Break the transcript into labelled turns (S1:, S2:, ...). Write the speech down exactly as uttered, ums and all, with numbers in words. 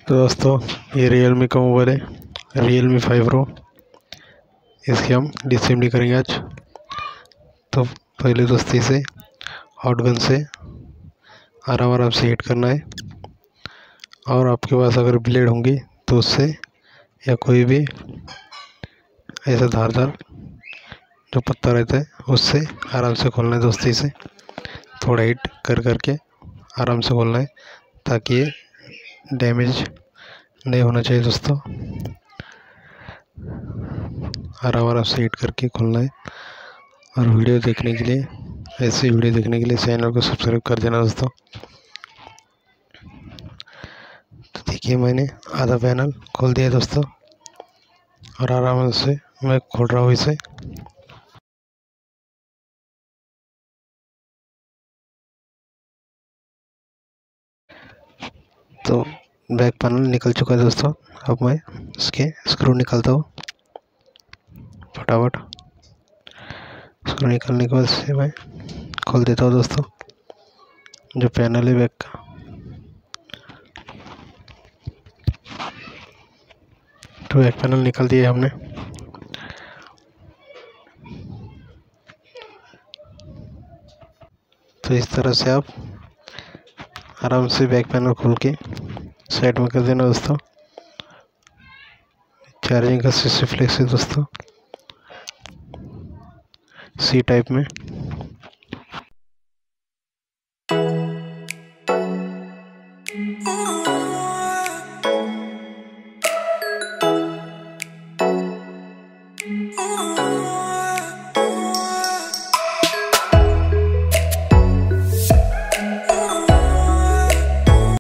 S1: तो दोस्तों ये रियल मी का मोबाइल है, रियल मी फाइव प्रो। इसकी हम डिसेंबली करेंगे आज। तो पहले दोस्तों इसे हॉट गन से आराम आराम से हीट करना है, और आपके पास अगर ब्लेड होंगी तो उससे, या कोई भी ऐसा धारदार जो पत्ता रहता है उससे आराम से खोलना है दोस्तों। इसे थोड़ा हीट कर करके आराम से खोलना है ताकि ये डैमेज नहीं होना चाहिए दोस्तों। आराम आराम से हीट करके खोलना है। और वीडियो देखने के लिए, ऐसी वीडियो देखने के लिए चैनल को सब्सक्राइब कर देना दोस्तों। तो देखिए मैंने आधा पैनल खोल दिया दोस्तों, और आराम से मैं खोल रहा हूँ इसे। तो बैक पैनल निकल चुका है दोस्तों। अब मैं इसके स्क्रू निकालता हूँ फटाफट। स्क्रू निकालने के बाद से मैं खोल देता हूँ दोस्तों जो पैनल है बैक का। तो बैक पैनल निकाल दिया हमने। तो इस तरह से आप आराम से बैक पैनल खोल के साइड में कर देना दोस्तों। चार्जिंग का सी फ्लेक्स है दोस्तों, सी टाइप में।
S2: Oh